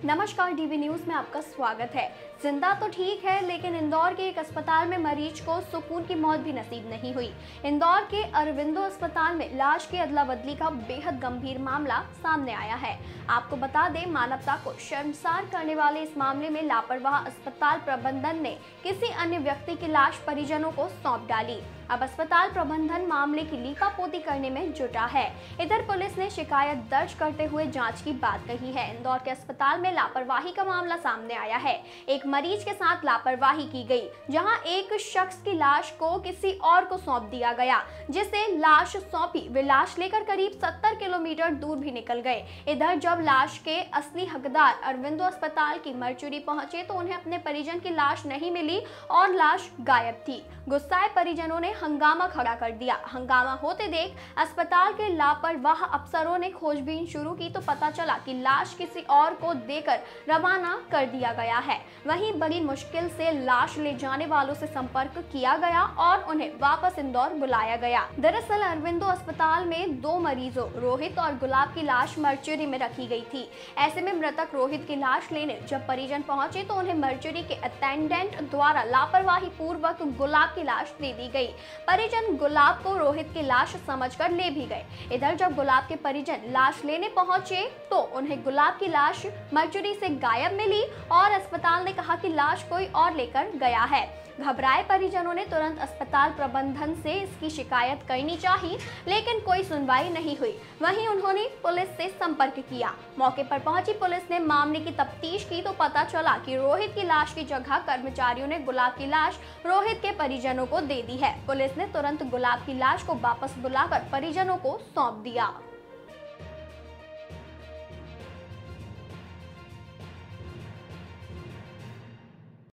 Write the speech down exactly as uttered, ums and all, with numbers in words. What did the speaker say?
नमस्कार, DV news में आपका स्वागत है। जिंदा तो ठीक है, लेकिन इंदौर के एक अस्पताल में मरीज को सुकून की मौत भी नसीब नहीं हुई। इंदौर के अरविंदो अस्पताल में लाश की अदला बदली का बेहद गंभीर मामला सामने आया है। आपको बता दें, मानवता को शर्मसार करने वाले इस मामले में लापरवाह अस्पताल प्रबंधन ने किसी अन्य व्यक्ति की लाश परिजनों को सौंप डाली। अब अस्पताल प्रबंधन मामले की लीपापोती करने में जुटा है। इधर पुलिस ने शिकायत दर्ज करते हुए जांच की बात कही है। इंदौर के अस्पताल में लापरवाही का मामला सामने आया है। एक मरीज के साथ लापरवाही की गई, जहां एक शख्स की लाश को किसी और को सौंप दिया गया। जिसे लाश सौंपी, वे लाश लेकर करीब सत्तर किलोमीटर दूर भी निकल गए। इधर जब लाश के असली हकदार अरविंदो अस्पताल की मरचुरी पहुंचे तो उन्हें अपने परिजन की लाश नहीं मिली और लाश गायब थी। गुस्साए परिजनों ने हंगामा खड़ा कर दिया। हंगामा होते देख अस्पताल के लापरवाह अफसरों ने खोजबीन शुरू की तो पता चला कि लाश किसी और को देकर रवाना कर दिया गया है। वहीं बड़ी मुश्किल से लाश ले जाने वालों से संपर्क किया गया और उन्हें वापस इंदौर बुलाया गया। दरअसल अरविंदो अस्पताल में दो मरीजों रोहित और गुलाब की लाश मरचुरी में रखी गई थी। ऐसे में मृतक रोहित की लाश लेने जब परिजन पहुंचे तो उन्हें मरचुरी के अटेंडेंट द्वारा लापरवाही पूर्वक गुलाब की लाश दे दी गई। परिजन गुलाब को रोहित की लाश समझकर ले भी गए। इधर जब गुलाब के परिजन लाश लेने पहुंचे तो उन्हें गुलाब की लाश मरचुरी से गायब मिली और अस्पताल ने कहा कि लाश कोई और लेकर गया है। घबराए परिजनों ने तुरंत अस्पताल प्रबंधन से इसकी शिकायत करनी चाहिए, लेकिन कोई सुनवाई नहीं हुई। वहीं उन्होंने पुलिस से संपर्क किया। मौके पर पहुंची पुलिस ने मामले की तफ्तीश की तो पता चला कि रोहित की लाश की जगह कर्मचारियों ने गुलाब की लाश रोहित के परिजनों को दे दी है। पुलिस ने तुरंत गुलाब की लाश को वापस बुलाकर परिजनों को सौंप दिया।